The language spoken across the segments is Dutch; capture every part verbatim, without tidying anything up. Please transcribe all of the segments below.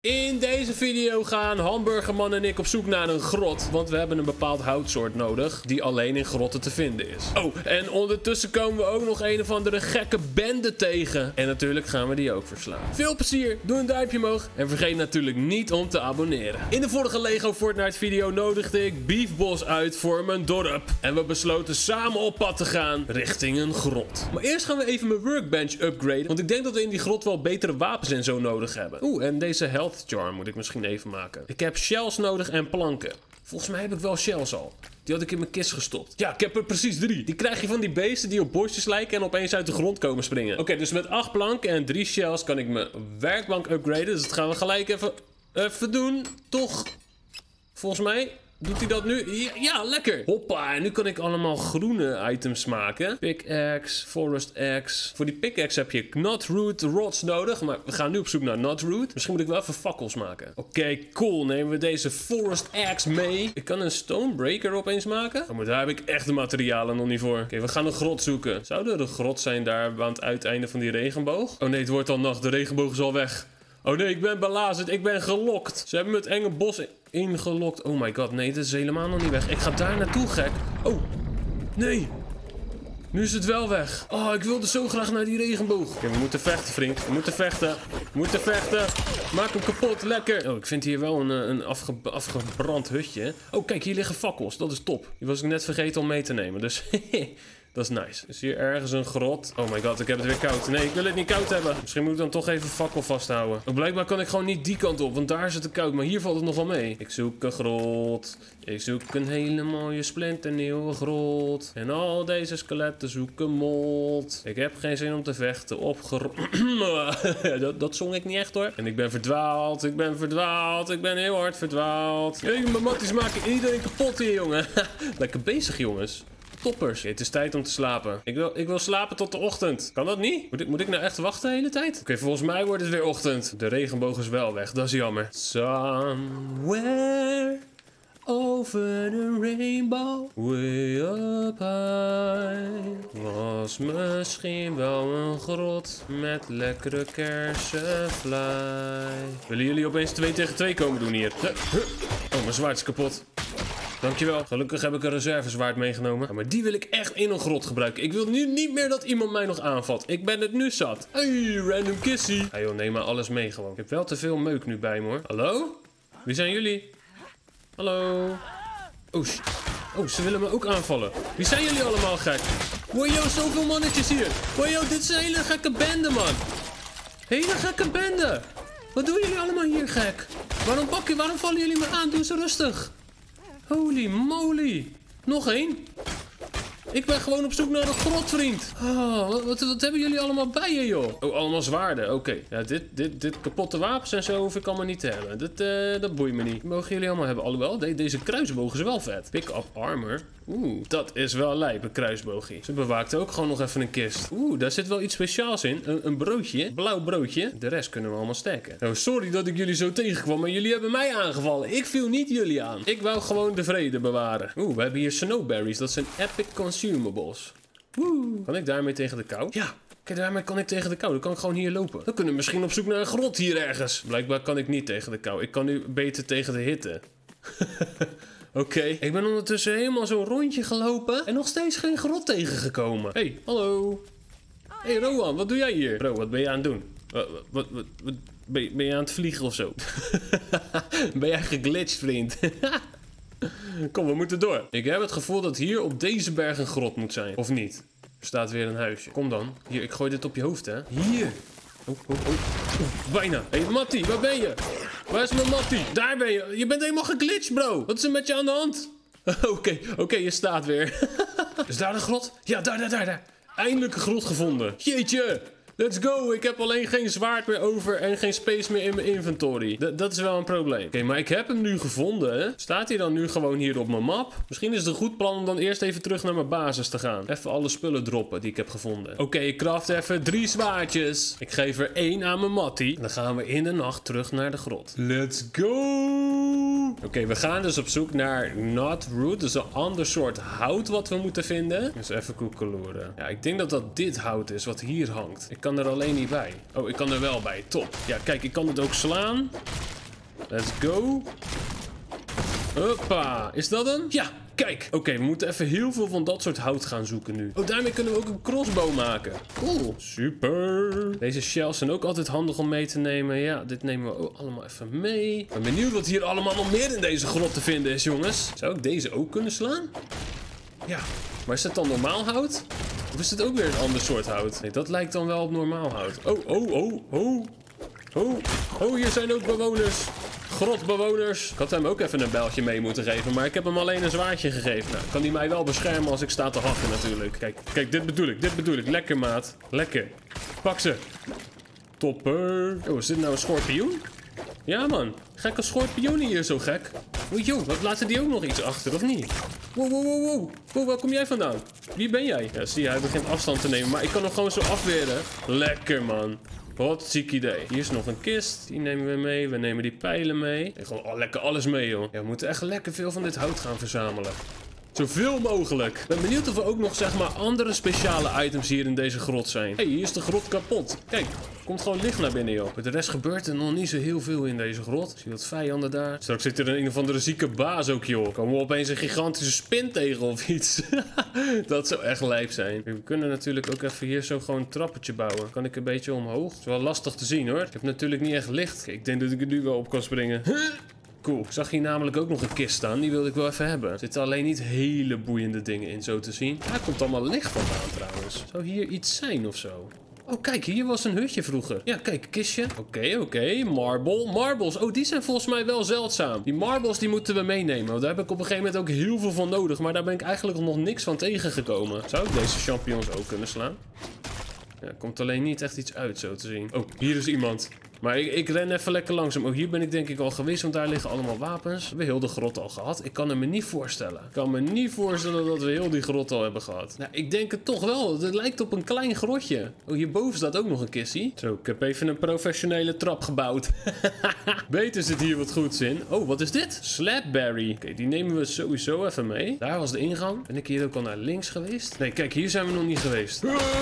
In deze video gaan Hamburgerman en ik op zoek naar een grot. Want we hebben een bepaald houtsoort nodig die alleen in grotten te vinden is. Oh, en ondertussen komen we ook nog een of andere gekke bende tegen. En natuurlijk gaan we die ook verslaan. Veel plezier, doe een duimpje omhoog. En vergeet natuurlijk niet om te abonneren. In de vorige Lego Fortnite video nodigde ik Beef Boss uit voor mijn dorp. En we besloten samen op pad te gaan richting een grot. Maar eerst gaan we even mijn workbench upgraden. Want ik denk dat we in die grot wel betere wapens en zo nodig hebben. Oeh, en deze health charm moet ik misschien even maken. Ik heb shells nodig en planken. Volgens mij heb ik wel shells al. Die had ik in mijn kist gestopt. Ja, ik heb er precies drie. Die krijg je van die beesten die op bosjes lijken en opeens uit de grond komen springen. Oké, okay, dus met acht planken en drie shells kan ik mijn werkbank upgraden. Dus dat gaan we gelijk even, even doen. Toch? Volgens mij... Doet hij dat nu? Ja, ja, lekker. Hoppa, en nu kan ik allemaal groene items maken. Pickaxe, forest axe. Voor die pickaxe heb je knotroot rods nodig. Maar we gaan nu op zoek naar knotroot. Misschien moet ik wel even fakkels maken. Oké, okay, cool. Nemen we deze forest axe mee. Ik kan een stonebreaker opeens maken. Oh, maar daar heb ik echt de materialen nog niet voor. Oké, okay, we gaan een grot zoeken. Zou er een grot zijn daar aan het uiteinde van die regenboog? Oh nee, het wordt al nacht. De regenboog is al weg. Oh nee, ik ben belazerd. Ik ben gelokt. Ze hebben me het enge bos ingelokt. Oh my god, nee, dit is helemaal nog niet weg. Ik ga daar naartoe, gek. Oh, nee. Nu is het wel weg. Oh, ik wilde zo graag naar die regenboog. Oké, we moeten vechten, vriend. We moeten vechten. We moeten vechten. Maak hem kapot. Lekker. Oh, ik vind hier wel een, een afge afgebrand hutje. Oh, kijk, hier liggen fakkels. Dat is top. Die was ik net vergeten om mee te nemen. Dus... Dat is nice. Is hier ergens een grot? Oh my god, ik heb het weer koud. Nee, ik wil het niet koud hebben. Misschien moet ik dan toch even fakkel vasthouden. Oh, blijkbaar kan ik gewoon niet die kant op, want daar is het te koud. Maar hier valt het nog wel mee. Ik zoek een grot. Ik zoek een hele mooie splinternieuwe grot. En al deze skeletten zoeken mot. Ik heb geen zin om te vechten op grot. dat, dat zong ik niet echt hoor. En ik ben verdwaald. Ik ben verdwaald. Ik ben heel hard verdwaald. Hey, mijn matties maken iedereen kapot hier, jongen. Lekker bezig, jongens. Toppers. Okay, het is tijd om te slapen. Ik wil, ik wil slapen tot de ochtend. Kan dat niet? Moet ik, moet ik nou echt wachten de hele tijd? Oké, okay, volgens mij wordt het weer ochtend. De regenboog is wel weg. Dat is jammer. Somewhere over the rainbow, way up high, was misschien wel een grot met lekkere kersenvlaai. Willen jullie opeens twee tegen twee komen doen hier? Oh, mijn zwaard is kapot. Dankjewel. Gelukkig heb ik een reservezwaard meegenomen. Ja, maar die wil ik echt in een grot gebruiken. Ik wil nu niet meer dat iemand mij nog aanvalt. Ik ben het nu zat. Hey, random kissie. Ah joh, neem maar alles mee gewoon. Ik heb wel te veel meuk nu bij me hoor. Hallo? Wie zijn jullie? Hallo? Oh, oh, ze willen me ook aanvallen. Wie zijn jullie allemaal gek? Wow, yo, zoveel mannetjes hier. Wow, yo, dit is een hele gekke bende, man. Hele gekke bende. Wat doen jullie allemaal hier, gek? Waarom pak je, waarom vallen jullie me aan? Doe ze rustig. Holy moly. Nog één. Ik ben gewoon op zoek naar een grot, vriend. Oh, wat, wat, wat hebben jullie allemaal bij je, joh? Oh, allemaal zwaarden. Oké. Okay. Ja, dit, dit, dit kapotte wapens en zo hoef ik allemaal niet te hebben. Dat, uh, dat boeit me niet. Mogen jullie allemaal hebben. Alhoewel, de, deze kruisboog is wel vet. Pick-up armor. Oeh, dat is wel lijp, een kruisboogie. Ze bewaakte ook gewoon nog even een kist. Oeh, daar zit wel iets speciaals in. Een, een broodje. Blauw broodje. De rest kunnen we allemaal stacken. Oh, sorry dat ik jullie zo tegenkwam, maar jullie hebben mij aangevallen. Ik viel niet jullie aan. Ik wou gewoon de vrede bewaren. Oeh, we hebben hier snowberries. Dat zijn epic consumables. Oeh. Kan ik daarmee tegen de kou? Ja. Kijk, daarmee kan ik tegen de kou. Dan kan ik gewoon hier lopen. Dan kunnen we misschien op zoek naar een grot hier ergens. Blijkbaar kan ik niet tegen de kou. Ik kan nu beter tegen de hitte. Oké, okay. Ik ben ondertussen helemaal zo'n rondje gelopen en nog steeds geen grot tegengekomen. Hey, hallo. Hey Rowan, wat doe jij hier? Bro, wat ben je aan het doen? Wat, wat, wat, wat ben, je, ben je aan het vliegen of zo? Ben jij geglitcht, vriend? Kom, we moeten door. Ik heb het gevoel dat hier op deze berg een grot moet zijn. Of niet? Er staat weer een huisje. Kom dan. Hier, ik gooi dit op je hoofd, hè. Hier. Oh, oh, oh. Oeh, bijna. Hé, hey, Mattie, waar ben je? Waar is mijn Mattie? Daar ben je. Je bent helemaal geglitcht, bro. Wat is er met je aan de hand? Oké, oké, okay, je staat weer. Is daar een grot? Ja, daar, daar, daar, daar. Eindelijk een grot gevonden. Jeetje. Let's go. Ik heb alleen geen zwaard meer over en geen space meer in mijn inventory. D dat is wel een probleem. Oké, okay, maar ik heb hem nu gevonden, hè. Staat hij dan nu gewoon hier op mijn map? Misschien is het een goed plan om dan eerst even terug naar mijn basis te gaan. Even alle spullen droppen die ik heb gevonden. Oké, okay, ik craft even drie zwaardjes. Ik geef er één aan mijn Mattie. Dan gaan we in de nacht terug naar de grot. Let's go. Oké, okay, we gaan dus op zoek naar knotroot. Dus een ander soort hout wat we moeten vinden. Dus even koekeloeren. Ja, ik denk dat dat dit hout is wat hier hangt. Ik kan er alleen niet bij. Oh, ik kan er wel bij. Top. Ja, kijk, ik kan het ook slaan. Let's go. Hoppa. Is dat hem? Ja. Kijk. Oké, okay, we moeten even heel veel van dat soort hout gaan zoeken nu. Oh, daarmee kunnen we ook een crossbow maken. Cool. Super. Deze shells zijn ook altijd handig om mee te nemen. Ja, dit nemen we ook allemaal even mee. Ik ben benieuwd wat hier allemaal nog meer in deze grot te vinden is, jongens. Zou ik deze ook kunnen slaan? Ja. Maar is dat dan normaal hout? Of is het ook weer een ander soort hout? Nee, dat lijkt dan wel op normaal hout. Oh, oh, oh, oh. Oh, oh, hier zijn ook bewoners. Grotbewoners. Ik had hem ook even een bijltje mee moeten geven, maar ik heb hem alleen een zwaardje gegeven. Nou, kan hij mij wel beschermen als ik sta te hakken natuurlijk. Kijk, kijk, dit bedoel ik, dit bedoel ik. Lekker, maat. Lekker. Pak ze. Topper. Oh, is dit nou een schorpioen? Ja, man. Gekke schorpioenen hier, zo gek. Oei, joh, wat laten die ook nog iets achter, of niet? Wow, wow, wow, wow. Wow, waar kom jij vandaan? Wie ben jij? Ja, zie je, hij begint afstand te nemen, maar ik kan hem gewoon zo afweren. Lekker, man. Wat ziek idee. Hier is nog een kist. Die nemen we mee. We nemen die pijlen mee. En gewoon oh, lekker alles mee, joh. Ja, we moeten echt lekker veel van dit hout gaan verzamelen. Zoveel mogelijk. Ik ben benieuwd of er ook nog, zeg maar, andere speciale items hier in deze grot zijn. Hé, hey, hier is de grot kapot. Kijk, komt gewoon licht naar binnen, joh. Voor de rest gebeurt er nog niet zo heel veel in deze grot. Zie je wat vijanden daar? Straks zit er een, een of andere zieke baas ook, joh. Komen we opeens een gigantische spin tegen of iets? Dat zou echt lijp zijn. We kunnen natuurlijk ook even hier zo gewoon een trappetje bouwen. Kan ik een beetje omhoog? Het is wel lastig te zien, hoor. Ik heb natuurlijk niet echt licht. Kijk, ik denk dat ik er nu wel op kan springen. Cool. Ik zag hier namelijk ook nog een kist staan. Die wilde ik wel even hebben. Er zitten alleen niet hele boeiende dingen in, zo te zien. Daar komt allemaal licht vandaan trouwens. Zou hier iets zijn of zo? Oh, kijk, hier was een hutje vroeger. Ja, kijk, kistje. Oké, okay, oké. Okay. Marble. Marbles. Oh, die zijn volgens mij wel zeldzaam. Die marbles, die moeten we meenemen. Want daar heb ik op een gegeven moment ook heel veel van nodig. Maar daar ben ik eigenlijk nog niks van tegengekomen. Zou ik deze champignons ook kunnen slaan? Ja, komt alleen niet echt iets uit, zo te zien. Oh, hier is iemand. Maar ik, ik ren even lekker langzaam. Oh, hier ben ik denk ik al geweest, want daar liggen allemaal wapens. We hebben heel de grot al gehad. Ik kan het me niet voorstellen. Ik kan me niet voorstellen dat we heel die grot al hebben gehad. Nou, ik denk het toch wel. Het lijkt op een klein grotje. Oh, hierboven staat ook nog een kissie. Zo, ik heb even een professionele trap gebouwd. Beter zit hier wat goeds in. Oh, wat is dit? Slapberry. Oké, okay, die nemen we sowieso even mee. Daar was de ingang. Ben ik hier ook al naar links geweest? Nee, kijk, hier zijn we nog niet geweest.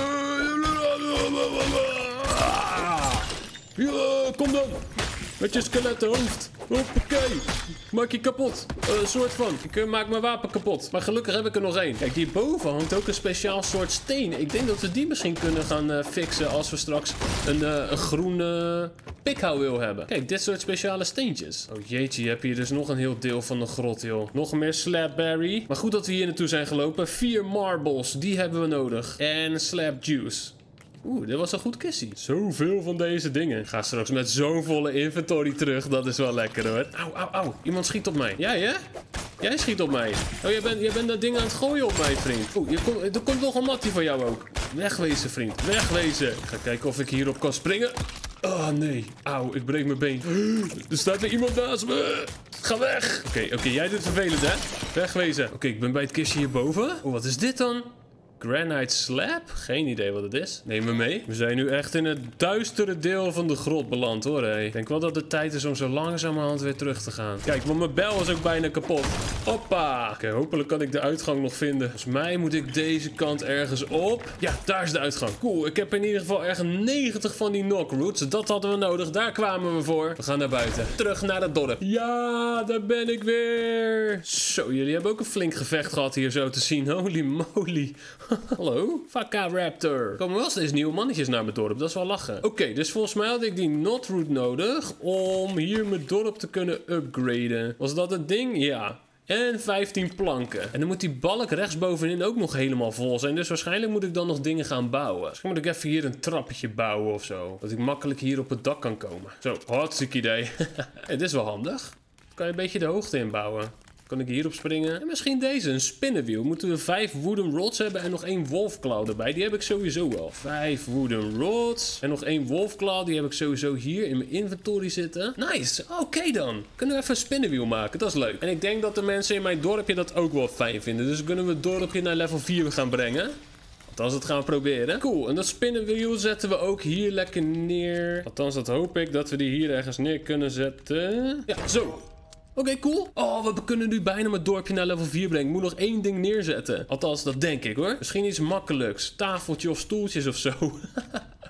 Ja, kom dan. Met je skelettenhoofd. Hoppakee. Maak je kapot. Een uh, soort van. Ik uh, maak mijn wapen kapot. Maar gelukkig heb ik er nog één. Kijk, hierboven hangt ook een speciaal soort steen. Ik denk dat we die misschien kunnen gaan uh, fixen als we straks een, uh, een groene pikhouweel hebben. Kijk, dit soort speciale steentjes. Oh jeetje, je hebt hier dus nog een heel deel van de grot, joh. Nog meer slapberry. Maar goed dat we hier naartoe zijn gelopen. Vier marbles, die hebben we nodig. En slap juice. Oeh, dit was een goed kissie. Zoveel van deze dingen. Ik ga straks met zo'n volle inventory terug. Dat is wel lekker, hoor. Auw, auw, auw. Iemand schiet op mij. Jij, hè? Jij schiet op mij. Oh, jij bent, jij bent dat ding aan het gooien op mij, vriend. Oeh, je kom, er komt nog een mattie van jou ook. Wegwezen, vriend. Wegwezen. Ik ga kijken of ik hierop kan springen. Oh, nee. Auw, ik breek mijn been. Er staat er iemand naast me. Ga weg. Oké, okay, oké. Okay, jij doet vervelend, hè? Wegwezen. Oké, okay, ik ben bij het kistje hierboven. Oh, wat is dit dan? Granite slab? Geen idee wat het is. Neem me mee. We zijn nu echt in het duistere deel van de grot beland, hoor. Hey. Ik denk wel dat het tijd is om zo langzamerhand weer terug te gaan. Kijk, want mijn bel is ook bijna kapot. Hoppa. Oké, okay, hopelijk kan ik de uitgang nog vinden. Volgens mij moet ik deze kant ergens op. Ja, daar is de uitgang. Cool. Ik heb in ieder geval ergens negentig van die knockroots. Dat hadden we nodig. Daar kwamen we voor. We gaan naar buiten. Terug naar het dorp. Ja, daar ben ik weer. Zo, jullie hebben ook een flink gevecht gehad hier zo te zien. Holy moly. Hallo? Vakka Raptor. Er komen wel steeds nieuwe mannetjes naar mijn dorp. Dat is wel lachen. Oké, okay, dus volgens mij had ik die knotroot nodig om hier mijn dorp te kunnen upgraden. Was dat het ding? Ja. En vijftien planken. En dan moet die balk rechtsbovenin ook nog helemaal vol zijn. Dus waarschijnlijk moet ik dan nog dingen gaan bouwen. Misschien moet ik even hier een trappetje bouwen of zo. Dat ik makkelijk hier op het dak kan komen. Zo, hartstikke idee. Het is wel handig. Kan je een beetje de hoogte inbouwen. Kan ik hierop springen? En misschien deze, een spinnenwiel. Moeten we vijf wooden rods hebben en nog één wolfclaw erbij. Die heb ik sowieso wel. Vijf wooden rods. En nog één wolfclaw. Die heb ik sowieso hier in mijn inventory zitten. Nice. Oké okay dan. Kunnen we even een spinnenwiel maken. Dat is leuk. En ik denk dat de mensen in mijn dorpje dat ook wel fijn vinden. Dus kunnen we het dorpje naar level vier gaan brengen. Althans, dat gaan we proberen. Cool. En dat spinnenwiel zetten we ook hier lekker neer. Althans, dat hoop ik dat we die hier ergens neer kunnen zetten. Ja, zo. Oké, okay, cool. Oh, we kunnen nu bijna mijn dorpje naar level vier brengen. Ik moet nog één ding neerzetten. Althans, dat denk ik, hoor. Misschien iets makkelijks. Tafeltje of stoeltjes of zo.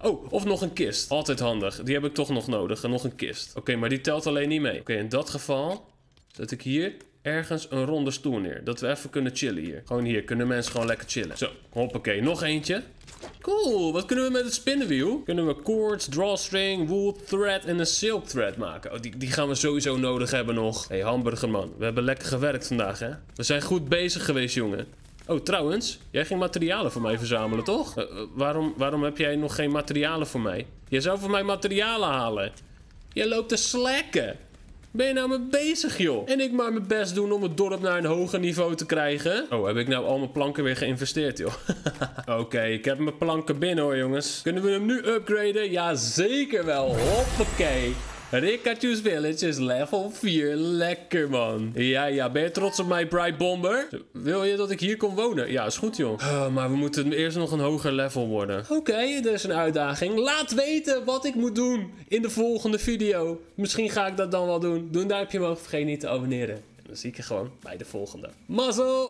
Oh, of nog een kist. Altijd handig. Die heb ik toch nog nodig. En nog een kist. Oké, okay, maar die telt alleen niet mee. Oké, okay, in dat geval zet ik hier ergens een ronde stoel neer. Dat we even kunnen chillen hier. Gewoon hier. Kunnen mensen gewoon lekker chillen. Zo, hoppakee. Nog eentje. Cool. Wat kunnen we met het spinnenwiel? Kunnen we cords, drawstring, wool thread en een silk thread maken. Oh, die, die gaan we sowieso nodig hebben nog. Hé, hey, hamburgerman. We hebben lekker gewerkt vandaag, hè? We zijn goed bezig geweest, jongen. Oh, trouwens. Jij ging materialen voor mij verzamelen, toch? Uh, uh, waarom, waarom heb jij nog geen materialen voor mij? Jij zou voor mij materialen halen. Jij loopt te slacken. Ben je nou mee bezig, joh? En ik maar mijn best doen om het dorp naar een hoger niveau te krijgen. Oh, heb ik nou al mijn planken weer geïnvesteerd, joh? Oké, okay, ik heb mijn planken binnen, hoor, jongens. Kunnen we hem nu upgraden? Ja, zeker wel. Hoppakee. Rikachu's Village is level vier. Lekker, man. Ja, ja. Ben je trots op mij, Bright Bomber? Wil je dat ik hier kom wonen? Ja, is goed, joh. Uh, maar we moeten eerst nog een hoger level worden. Oké, okay, dat is een uitdaging. Laat weten wat ik moet doen in de volgende video. Misschien ga ik dat dan wel doen. Doe een duimpje omhoog. Vergeet niet te abonneren. En dan zie ik je gewoon bij de volgende. Mazzel!